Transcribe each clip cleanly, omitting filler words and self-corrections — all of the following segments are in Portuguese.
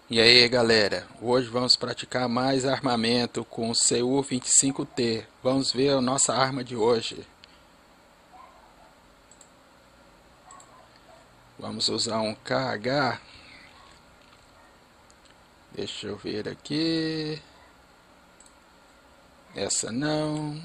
E aí galera, hoje vamos praticar mais armamento com o CU-25T. Vamos ver a nossa arma de hoje. Vamos usar um KH. Deixa eu ver aqui. Essa não.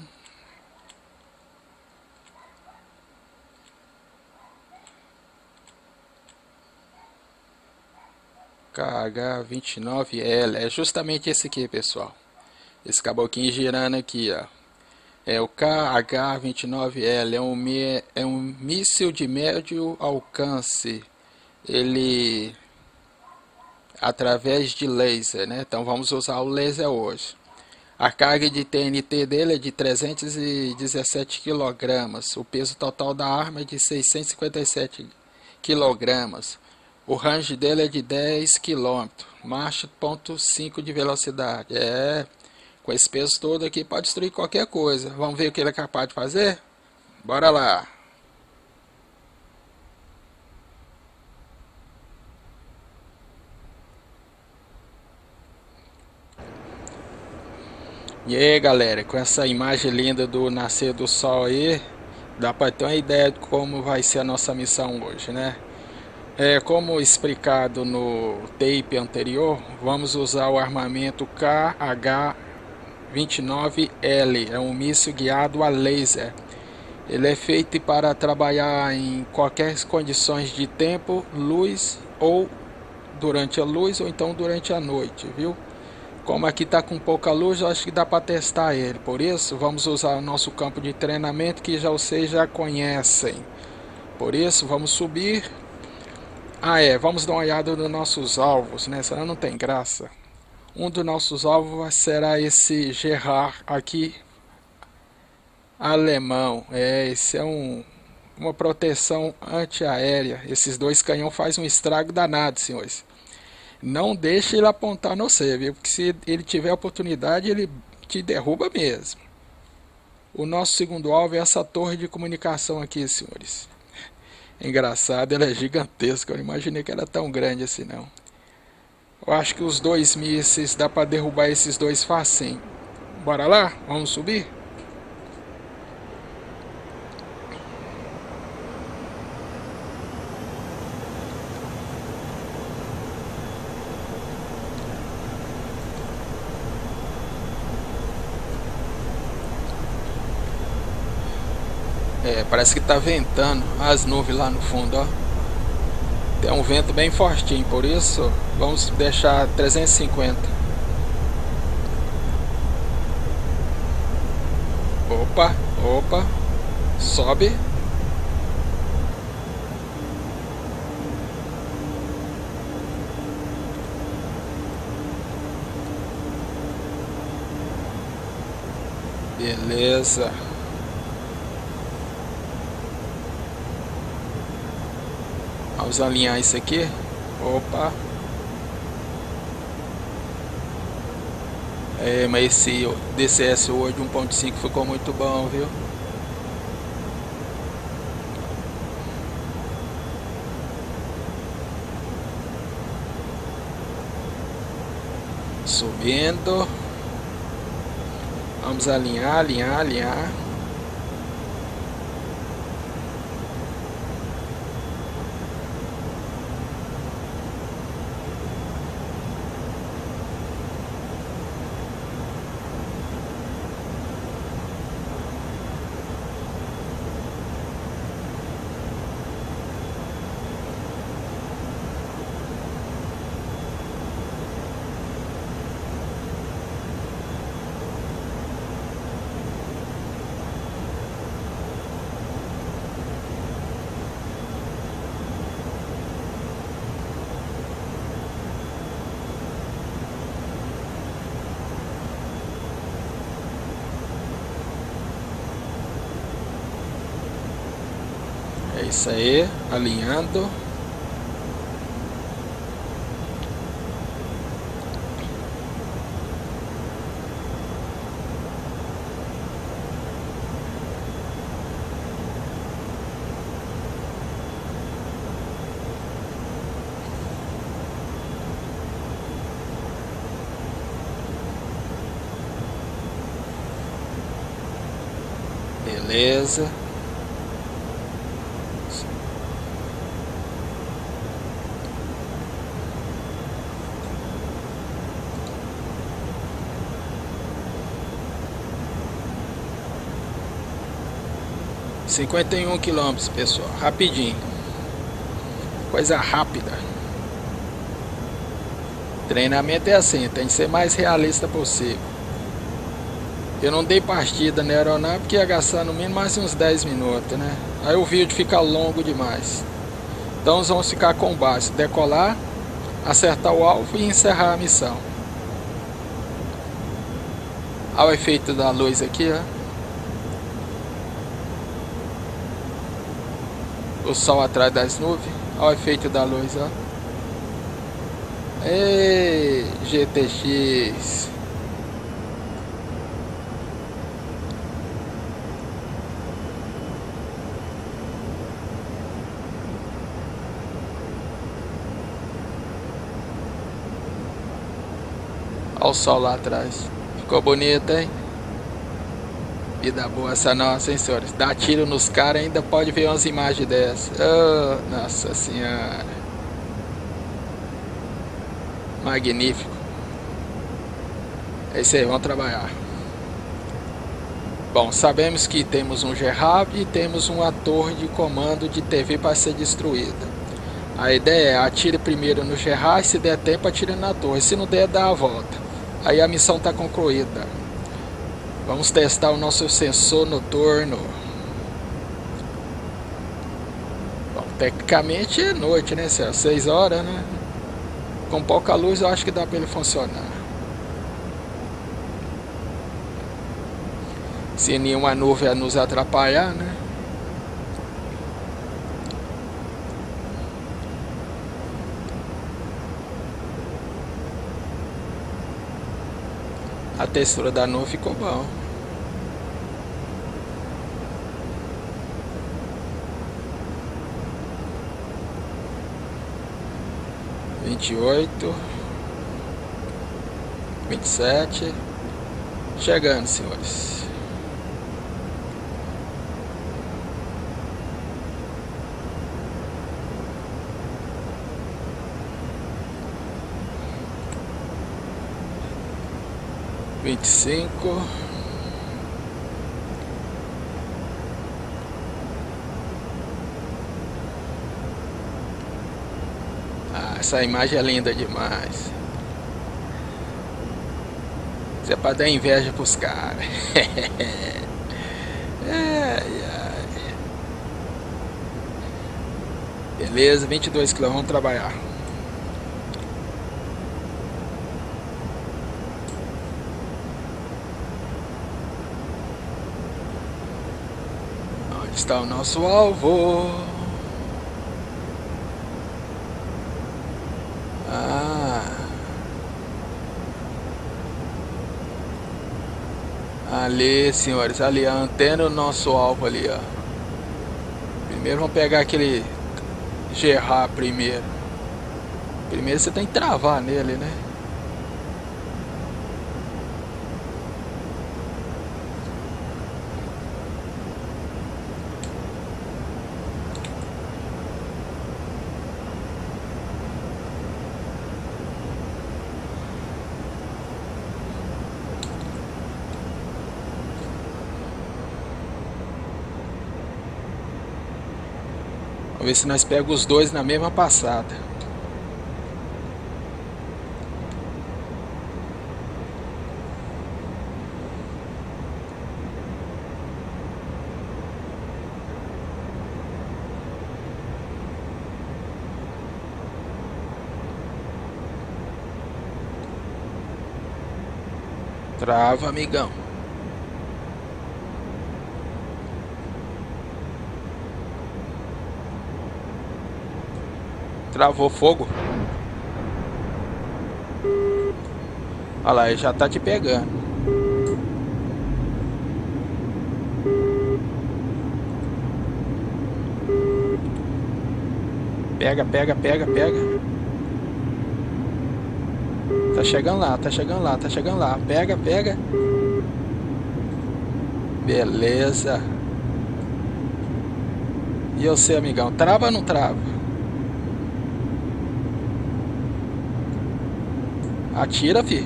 KH-29L. É justamente esse aqui, pessoal. Esse caboquinho girando aqui, ó. É o KH-29L. É um míssil de médio alcance. Ele através de laser, né? Então vamos usar o laser hoje. A carga de TNT dele é de 317 kg. O peso total da arma é de 657 kg. O range dele é de 10 km. Marcha 0,5 de velocidade. Com esse peso todo aqui pode destruir qualquer coisa. Vamos ver o que ele é capaz de fazer? Bora lá! E aí galera, com essa imagem linda do nascer do sol aí, dá para ter uma ideia de como vai ser a nossa missão hoje, né? Como explicado no tape anterior, vamos usar o armamento KH-29L, é um míssil guiado a laser. Ele é feito para trabalhar em qualquer condições de tempo, luz ou durante a luz ou então durante a noite, viu? Como aqui está com pouca luz, eu acho que dá para testar ele. Por isso, vamos usar o nosso campo de treinamento que vocês já conhecem. Por isso, vamos subir. Vamos dar uma olhada nos nossos alvos, né? Senão não tem graça. Um dos nossos alvos será esse Gerard aqui, alemão. Esse é uma proteção antiaérea. Esses dois canhões fazem um estrago danado, senhores. Não deixe ele apontar no você, viu? Porque se ele tiver oportunidade, ele te derruba mesmo. O nosso segundo alvo é essa torre de comunicação aqui, senhores. É engraçado, ela é gigantesca. Eu não imaginei que era tão grande assim, não. Eu acho que os dois mísseis dá para derrubar esses dois facinho. Bora lá? Vamos subir? Parece que tá ventando. As nuvens lá no fundo, ó. Tem um vento bem fortinho, por isso vamos deixar 350. Opa, opa. Sobe. Beleza. Vamos alinhar isso aqui. Opa. Mas esse DCS hoje 1.5 ficou muito bom, viu? Subindo. Vamos alinhar, alinhar, alinhar. É isso aí, alinhando. Beleza. (51 km, pessoal, rapidinho, coisa rápida. Treinamento é assim, tem que ser mais realista possível. Eu não dei partida na aeronave porque ia gastar no mínimo mais uns 10 minutos, né? Aí o vídeo fica longo demais. Então nós vamos ficar com base, decolar, acertar o alvo e encerrar a missão. Olha o efeito da luz aqui, ó. O sol atrás das nuvens. Olha o efeito da luz, ó. Ei, GTX. Olha o sol lá atrás. Ficou bonito, hein? Vida boa essa nossa, hein, senhores? Dá tiro nos caras, ainda pode ver umas imagens dessas. Oh, nossa senhora. Magnífico. É isso aí, vamos trabalhar. Bom, sabemos que temos um Gerard e temos uma torre de comando de TV para ser destruída. A ideia é atire primeiro no Gerard, se der tempo atire na torre, se não der, dá a volta. Aí a missão está concluída. Vamos testar o nosso sensor noturno. Bom, tecnicamente é noite, né, Céu? 6 horas, né? Com pouca luz eu acho que dá para ele funcionar. Se nenhuma nuvem nos atrapalhar, né? A textura da nuvem ficou bom. Vinte e 27. Chegando, senhores. Vinte e 25. Ah, essa imagem é linda demais. Isso é pra dar inveja pros caras. Ai, ai. Beleza, 22 km, vamos trabalhar. Onde está o nosso alvo? Ali, senhores, ali a antena, o nosso alvo ali, ó. Primeiro vamos pegar aquele Gerard primeiro. Primeiro você tem que travar nele, né? Vamos ver se nós pegamos os dois na mesma passada. Trava, amigão. Travou fogo. Olha lá, ele já tá te pegando. Pega, pega, pega, pega. Tá chegando lá, tá chegando lá, tá chegando lá. Pega, pega. Beleza. E você, amigão, trava ou não trava? Atira, fi.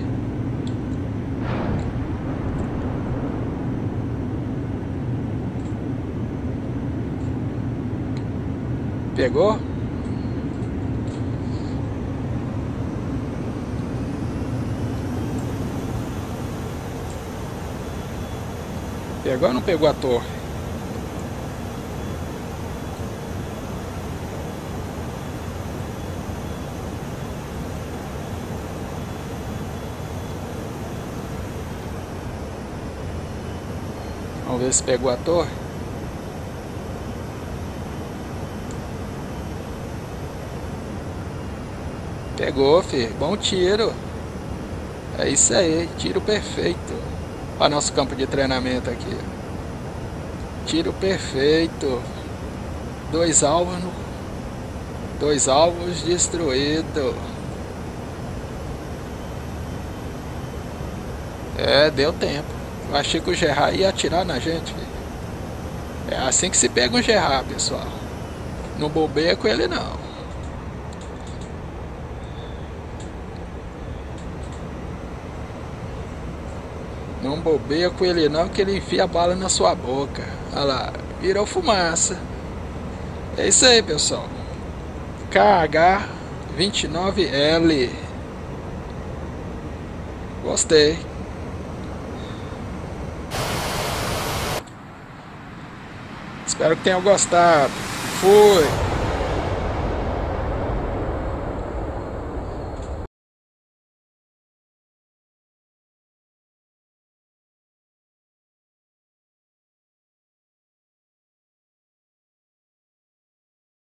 Pegou? Pegou ou não pegou a torre? Vamos ver se pegou a torre. Pegou, filho. Bom tiro. É isso aí. Tiro perfeito. Olha nosso campo de treinamento aqui. Tiro perfeito. Dois alvos. Dois alvos destruídos. É, deu tempo. Eu achei que o Gerard ia atirar na gente, filho. É assim que se pega um Gerard, pessoal. Não bobeia com ele, não. Não bobeia com ele não, que ele enfia a bala na sua boca. Olha lá, virou fumaça. É isso aí, pessoal. KH29L. Gostei. Espero que tenham gostado. Fui.